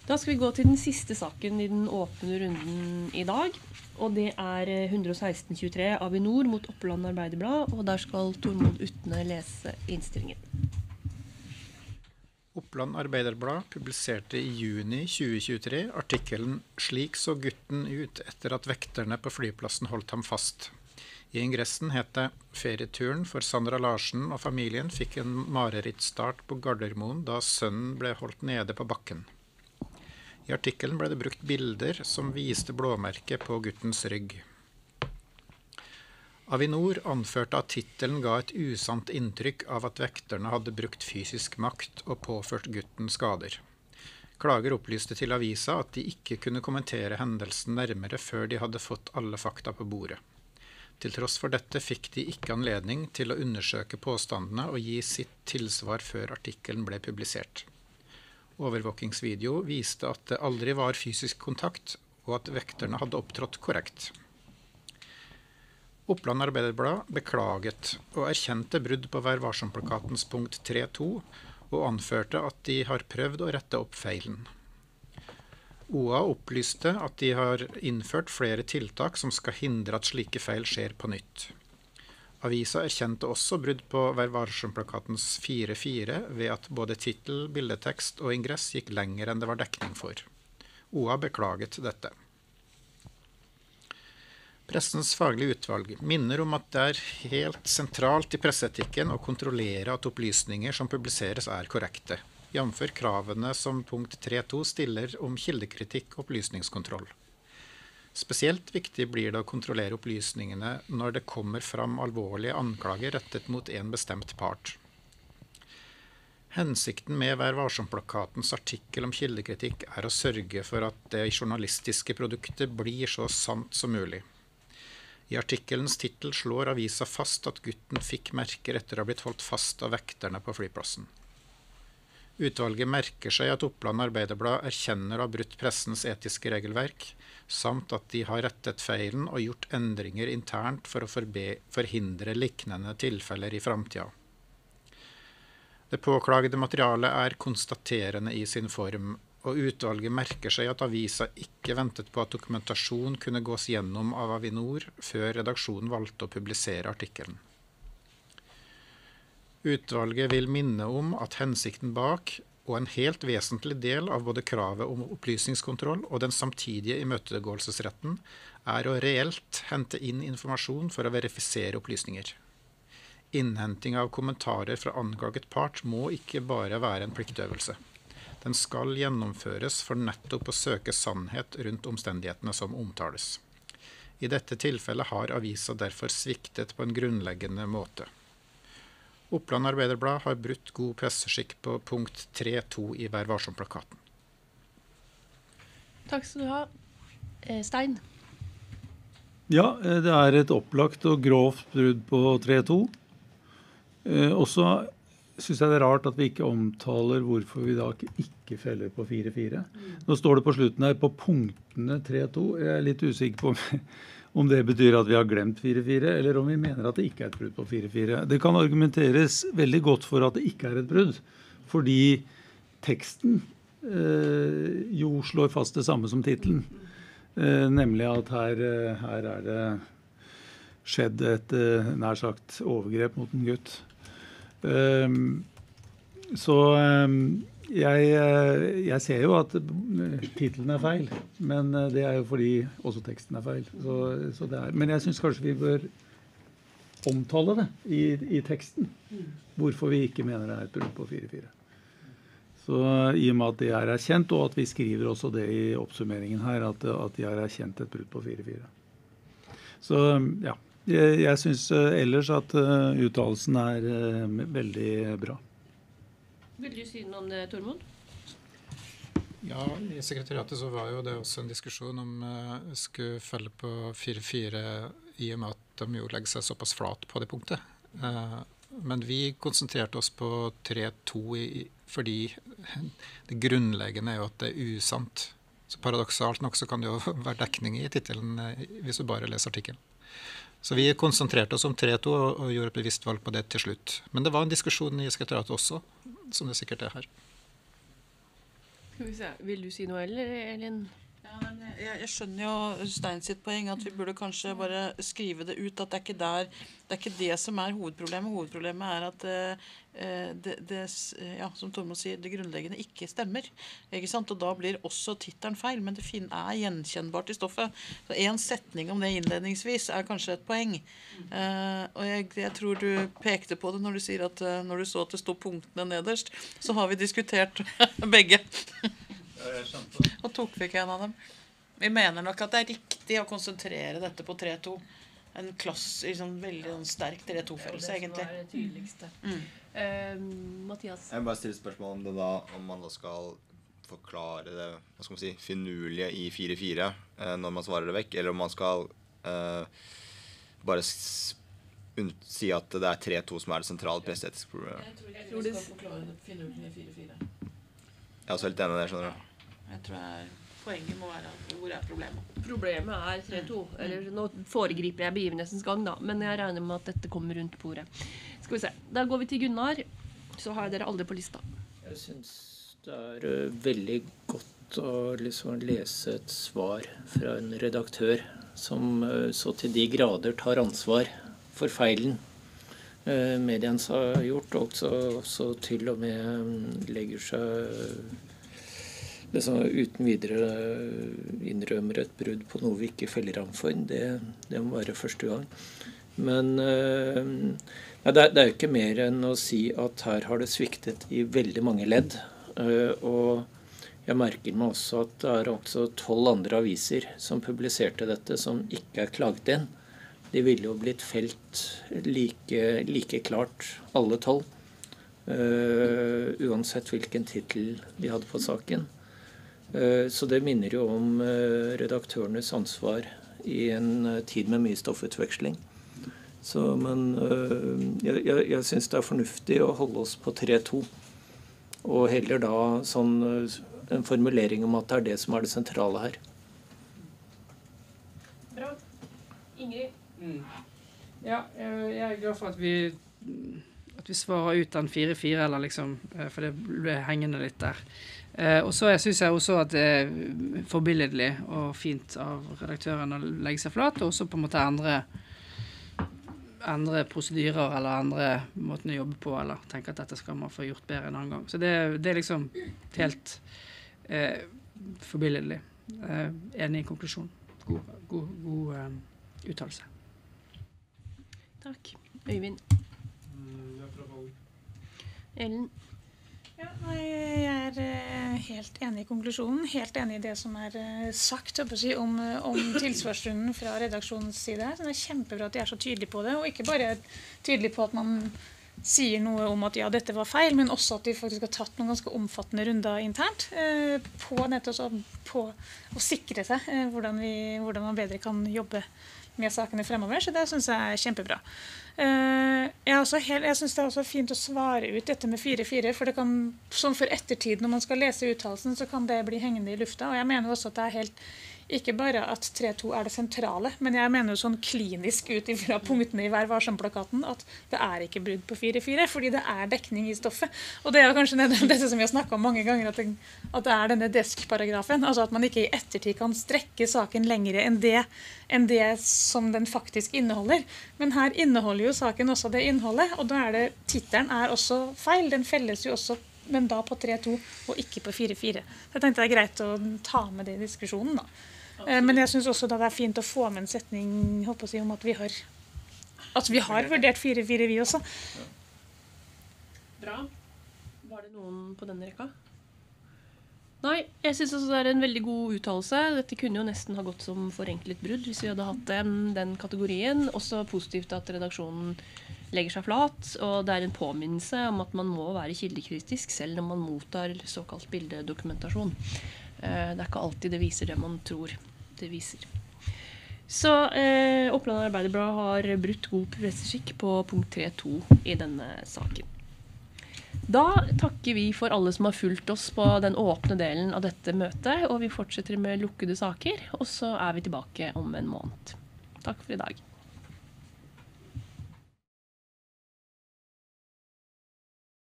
Da skal vi gå til den siste saken i den åpne runden i dag, og det 116-23 Avinor mot Oppland Arbeiderblad, og der skal Tormod Utne lese innstillingen. Oppland Arbeiderblad publiserte i juni 2023 artikkelen «Slik så gutten ut etter at vekterne på flyplassen holdt ham fast». I ingressen het det «Ferieturen for Sandra Larsen og familien fikk en marerittstart på Gardermoen da sønnen ble holdt nede på bakken». I artikkelen ble det brukt bilder som viste blåmerket på guttens rygg. Avinor anførte at titelen ga et usant inntrykk av at vekterne hadde brukt fysisk makt og påført gutten skader. Klager opplyste til avisa at de ikke kunne kommentere hendelsen nærmere før de hadde fått alle fakta på bordet. Til tross for dette fikk de ikke anledning til å undersøke påstandene og gi sitt tilsvar før artikkelen ble publisert. Overvåkingsvideo viste at det aldri var fysisk kontakt, og at vekterne hadde opptrådt korrekt. Oppland Arbeiderblad beklaget og erkjente brudd på Vær varsom-plakatens punkt 3.2, og anførte at de har prøvd å rette opp feilen. OA opplyste at de har innført flere tiltak som skal hindre at slike feil skjer på nytt. Avisa erkjente også brudd på Vær varsom-plakatens 4.4 ved at både titel, bildetekst og ingress gikk lenger enn det var dekning for. OA beklaget dette. Pressens faglige utvalg minner om at det helt sentralt i presseetikken å kontrollere at opplysninger som publiseres korrekte, jamfør kravene som punkt 3.2 stiller om kildekritikk og opplysningskontroll. Spesielt viktig blir det å kontrollere opplysningene når det kommer fram alvorlige anklager rettet mot en bestemt part. Hensikten med Vær varsom-plakatens artikkel om kildekritikk å sørge for at det journalistiske produktet blir så sant som mulig. I artikkelens titel slår avisa fast at gutten fikk merker etter å ha blitt holdt fast av vekterne på flyplassen. Utvalget merker seg at Oppland Arbeiderblad erkjenner å ha brutt pressens etiske regelverk, samt at de har rettet feilen og gjort endringer internt for å forhindre liknende tilfeller i framtida. Det påklagede materialet konstaterende i sin form, og utvalget merker seg at avisa ikke ventet på at dokumentasjon kunne gås gjennom av Avinor før redaksjonen valgte å publisere artikkelen. Utvalget vil minne om at hensikten bak, og en helt vesentlig del av både kravet om opplysningskontroll og den samtidige imøtegåelsesretten, å reelt hente inn informasjon for å verifisere opplysninger. Innhenting av kommentarer fra anklaget part må ikke bare være en pliktøvelse. Den skal gjennomføres for nettopp å søke sannhet rundt omstendighetene som omtales. I dette tilfellet har avisa derfor sviktet på en grunnleggende måte. Oppland Arbeiderblad har brutt god presseskikk på punkt 3.2 i Vær varsom-plakaten. Takk skal du ha. Stein? Ja, det et opplagt og grovt brudd på 3.2. Også synes jeg det rart at vi ikke omtaler hvorfor vi da ikke feller på 4.4. Nå står det på slutten her på punktene 3.2. Jeg litt usikker på om det betyr at vi har glemt 4.4, eller om vi mener at det ikke et brudd på 4.4. Det kan argumenteres veldig godt for at det ikke et brudd, fordi teksten jo slår fast det samme som titelen. Nemlig at her det skjedd et nær sagt overgrep mot en gutt. Så jeg ser jo at titelen feil, men det jo fordi også teksten feil. Så men jeg synes kanskje vi bør omtale det i teksten, hvorfor vi ikke mener det et brudd på 4.4. Så i og med at det erkjent, og at vi skriver også det i oppsummeringen her, at de har erkjent et brudd på 4.4. Så ja, jeg synes ellers at uttalelsen veldig bra. Vil du si noe om det, Tormod? Ja, i sekretariatet så var jo det også en diskusjon om skulle felle på 4.4 i og med at de jo legger seg såpass flat på det punktet. Men vi konsentrerte oss på 3.2 fordi det grunnleggende jo at det usant. Så paradoksalt nok så kan det jo være dekning i titelen hvis du bare leser artikkelen. Så vi konsentrerte oss om 3.2 og gjorde et bevisst valg på det til slutt. Men det var en diskusjon i sekretariatet også, som det sikkert her. Skal vi se, vil du si noe, eller Elin? Ja, jeg skjønner jo Stein sitt poeng, at vi burde kanskje bare skrive det ut, at det er ikke det som er hovedproblemet. Hovedproblemet er at ja, som Tormod sier, det grunnleggende ikke stemmer. Ikke sant? Og da blir også tittelen feil, men det er gjenkjennbart i stoffet. Så en setning om det innledningsvis er kanskje et poeng. Og jeg tror du pekte på det når du sier at når du så at det stod punktene nederst, så har vi diskutert begge. Og tok vi ikke en av dem. Vi mener nok at det er riktig å konsentrere dette på 3-2. En liksom, veldig sterk 3-2-følelse, egentlig. Det er det tydeligste. Mathias? Jeg vil bare stille spørsmål om det da, om man da skal forklare det, hva skal man si, finurlige i 4-4 når man svarer det vekk, eller om man skal bare si at det er 3-2 som er det sentrale presteetiske problemet. Jeg tror vi skal forklare det finurlige i 4-4. Jeg er også helt enig i det, skjønner du. Jeg tror poenget må være hvor er problemet. Problemet er 3-2. Eller nå foregriper jeg begivenhetens gang da, men jeg regner med at dette kommer rundt bordet. Skal vi se. Da går vi til Gunnar. Så har jeg dere aldri på lista. Jeg synes det er veldig godt å liksom lese et svar fra en redaktør som så til de grader tar ansvar for feilen mediens har gjort, og også til og med legger seg liksom uten videre innrømmer et brudd på noe vi ikke feller ham for. Det må være første gang. Men det er jo ikke mer enn å si at her har det sviktet i veldig mange ledd. Og jeg merker meg også at det er også 12 andre aviser som publiserte dette, som ikke er klaget inn. De ville jo blitt felt like klart, alle 12. Uansett hvilken titel de hadde på saken. Så det minner jo om redaktørenes ansvar i en tid med mye stoffutveksling. Men jeg synes det er fornuftig å holde oss på 3-2. Og heller da en formulering om at det er det som er det sentrale her. Bra. Ingrid? Ja, jeg er glad for at vi svarer ut den 4-4, eller liksom, for det ble hengende litt der. Og så synes jeg også at det er forbilledlig og fint av redaktøren å legge seg flat, og også på en måte endre prosedyrer eller andre måten å jobbe på, eller tenke at dette skal man få gjort bedre en annen gang. Så det er liksom helt forbilledlig. Enig i konklusjon. God uttalelse. Takk. Øyvind? Ellen? Ja, jeg er helt enig i konklusjonen, helt enig i det som er sagt om tilsvarsrunden fra redaksjonens side. Så det er kjempebra at de er så tydelige på det, og ikke bare tydelige på at man sier noe om at ja, dette var feil, men også at de faktisk har tatt noen ganske omfattende runder internt på å sikre seg hvordan man bedre kan jobbe med sakene fremover, så det synes jeg er kjempebra. Jeg synes det er også fint å svare ut dette med 4-4, for det kan, som for ettertid når man skal lese uttalelsen, så kan det bli hengende i lufta, og jeg mener også at det er helt, ikke bare at 3-2 er det sentrale, men jeg mener jo sånn klinisk ut fra punktene i Vær varsom-plakaten at det er ikke brudd på 4-4, fordi det er dekning i stoffet. Og det er jo kanskje dette som vi har snakket om mange ganger, at det er denne desk-paragrafen, altså at man ikke i ettertid kan strekke saken lengre enn det som den faktisk inneholder. Men her inneholder jo saken også det innholdet, og da er det, tittelen er også feil, den felles jo også, men da på 3-2 og ikke på 4-4. Så jeg tenkte det er greit å ta med det i diskusjonen da. Men jeg synes også da det er fint å få med en setning om at vi har vurdert 4-4 vi også. Bra. Var det noen på denne rekka? Nei, jeg synes også det er en veldig god uttalelse. Dette kunne jo nesten ha gått som forenklet brudd hvis vi hadde hatt den kategorien. Også positivt at redaksjonen legger seg flat, og det er en påminnelse om at man må være kildekritisk selv når man mottar såkalt bildedokumentasjon. Det er ikke alltid det viser det man tror det viser. Så Oppland Arbeiderblad har brutt god presseskikk på punkt 3.2 i denne saken. Da takker vi for alle som har fulgt oss på den åpne delen av dette møtet, og vi fortsetter med lukkede saker, og så er vi tilbake om en måned. Takk for i dag.